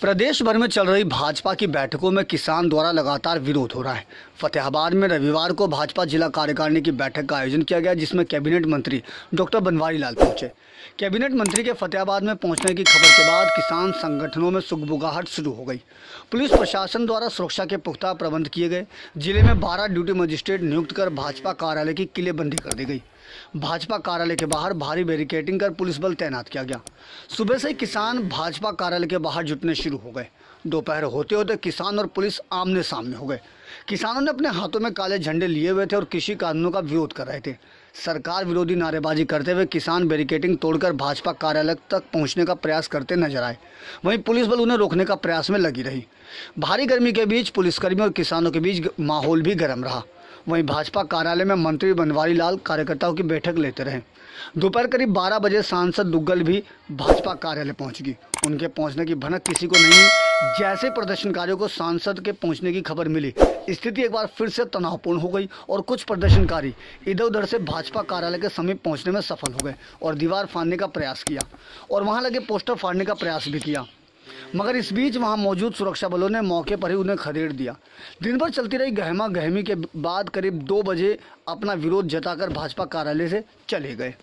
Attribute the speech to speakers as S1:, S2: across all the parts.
S1: प्रदेश भर में चल रही भाजपा की बैठकों में किसान द्वारा लगातार विरोध हो रहा है। फतेहाबाद में रविवार को भाजपा जिला कार्यकारिणी की बैठक का आयोजन किया गया, जिसमें कैबिनेट मंत्री डॉक्टर बनवारी लाल पहुंचे। कैबिनेट मंत्री के फतेहाबाद में पहुंचने की खबर के बाद किसान संगठनों में सुगबुगाहट शुरू हो गई। पुलिस प्रशासन द्वारा सुरक्षा के पुख्ता प्रबंध किए गए। जिले में 12 ड्यूटी मजिस्ट्रेट नियुक्त कर भाजपा कार्यालय की किलेबंदी कर दी गई। भाजपा कार्यालय के बाहर भारी बैरिकेडिंग कर पुलिस बल तैनात किया गया। सुबह से किसान भाजपा कार्यालय के बाहर जुटने शुरू हो गए। दोपहर होते होते किसान और पुलिस आमने सामने हो गए। किसानों ने अपने हाथों में काले झंडे लिए हुए थे और कृषि कानूनों का विरोध कर रहे थे। सरकार विरोधी नारेबाजी करते हुए किसान बैरिकेडिंग तोड़कर भाजपा कार्यालय तक पहुंचने का प्रयास करते नजर आए। वहीं पुलिस बल उन्हें रोकने का प्रयास में लगी रही। भारी गर्मी के बीच पुलिसकर्मियों और किसानों के बीच माहौल भी गर्म रहा। वहीं भाजपा कार्यालय में मंत्री बनवारी लाल कार्यकर्ताओं की बैठक लेते रहे। दोपहर करीब 12 बजे सांसद दुग्गल भी भाजपा कार्यालय पहुंचगी। उनके पहुंचने की भनक किसी को नहीं। जैसे प्रदर्शनकारियों को सांसद के पहुंचने की खबर मिली, स्थिति एक बार फिर से तनावपूर्ण हो गई और कुछ प्रदर्शनकारी इधर उधर से भाजपा कार्यालय के समीप पहुंचने में सफल हो गए और दीवार फाड़ने का प्रयास किया और वहां लगे पोस्टर फाड़ने का प्रयास भी किया। मगर इस बीच वहां मौजूद सुरक्षा बलों ने मौके पर ही उन्हें खदेड़ दिया। दिन भर चलती रही गहमा गहमी के बाद करीब 2 बजे अपना विरोध जताकर भाजपा कार्यालय से चले गए।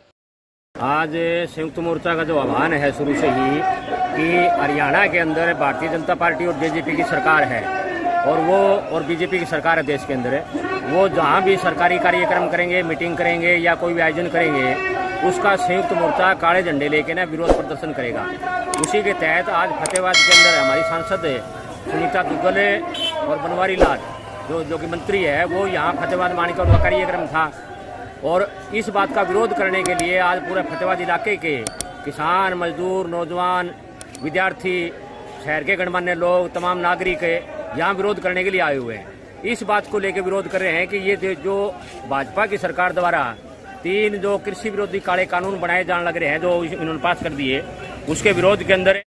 S2: आज संयुक्त मोर्चा का जो आह्वान है शुरू से ही कि हरियाणा के अंदर भारतीय जनता पार्टी और बीजेपी की सरकार है और बीजेपी की सरकार है देश के अंदर है। वो जहाँ भी सरकारी कार्यक्रम करेंगे, मीटिंग करेंगे या कोई भी आयोजन करेंगे, उसका संयुक्त मोर्चा काले झंडे लेके ना विरोध प्रदर्शन करेगा। उसी के तहत आज फतेहाबाद के अंदर हमारी सांसद सुनीता दुग्गल और बनवारी लाल जो कि मंत्री है, वो यहाँ फतेहाबाद मानी का उनका कार्यक्रम था और इस बात का विरोध करने के लिए आज पूरे फतेहाबाद इलाके के किसान, मजदूर, नौजवान, विद्यार्थी, शहर के गणमान्य लोग, तमाम नागरिक यहाँ विरोध करने के लिए आए हुए हैं। इस बात को लेकर विरोध कर रहे हैं कि ये जो भाजपा की सरकार द्वारा 3 जो कृषि विरोधी काले कानून बनाए जाने लग रहे हैं, जो इन्होंने पास कर दिए, उसके विरोध के अंदर